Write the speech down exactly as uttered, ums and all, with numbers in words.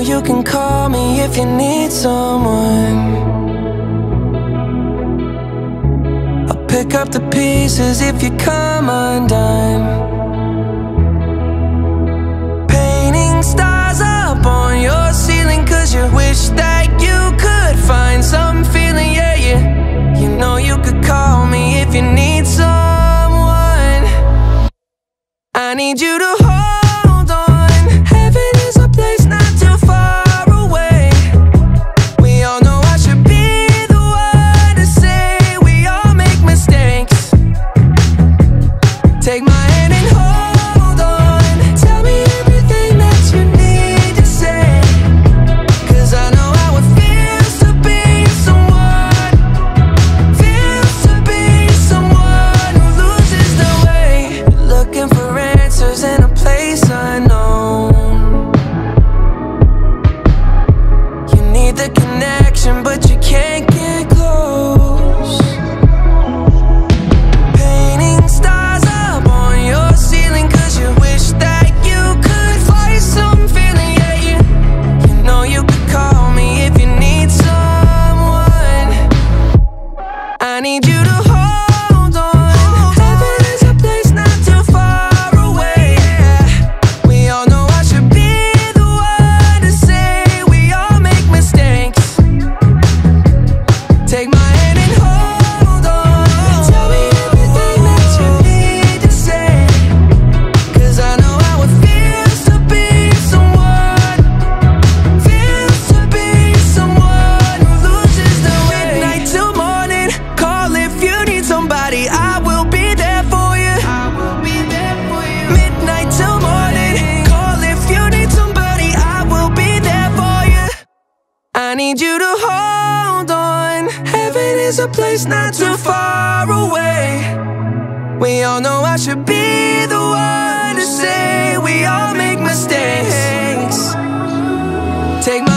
you can call me if you need someone. I'll pick up the pieces if you come undone. Painting stars up on your ceiling, cause you wish that you could find some feeling, yeah, yeah. You know you could call me if you need someone. I need you to hold on. Heaven is a place not too far away. We all know I should be the one to say we all make mistakes. Take my hand and hold on. Tell me everything that you need to say, cause I know how it feels to be someone, feels to be someone who loses their way. Looking for answers in a place unknown. You need the connection, but you can't get close. Painting stars up on your ceiling, cause you wish that you could find some feeling, yeah, yeah. You know you could call me if you need someone. I need you to hold on. Heaven is a place not too far away, yeah. We all know I should be the one to say we all make mistakes. Take my hand and hold on. Tell me everything that you need to say, cause I know how it feels to be someone, feels to be someone who loses their way. Midnight till morning, call if you need somebody, I will be there for you. I will be there for you. Midnight till morning, call if you need somebody, I will be there for you. I need you to hold on. Heaven is a place not too far away. We all know I should be the one to say we all make mistakes. Take my